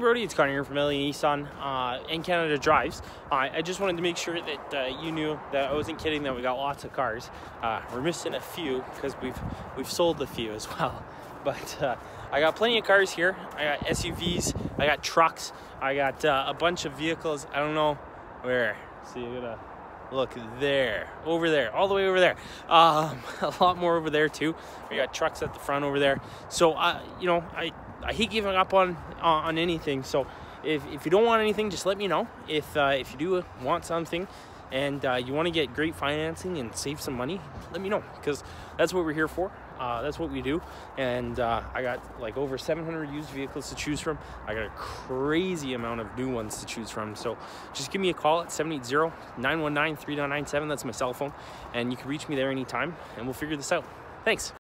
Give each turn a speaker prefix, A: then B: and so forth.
A: Brody, it's Connor here from LA Nissan and Canada Drives. I just wanted to make sure that you knew that I wasn't kidding, that we got lots of cars. We're missing a few because we've sold a few as well. But I got plenty of cars here. I got SUVs, I got trucks, I got a bunch of vehicles. I don't know where. So you're gonna look there, over there, all the way over there. A lot more over there too. We got trucks at the front over there. So you know, I hate giving up on anything. So if you don't want anything, just let me know. If you do want something and you want to get great financing and save some money, let me know, because that's what we're here for. That's what we do. And I got like over 700 used vehicles to choose from. I got a crazy amount of new ones to choose from. So just give me a call at 780-919-3997. That's my cell phone, and you can reach me there anytime, and we'll figure this out. Thanks.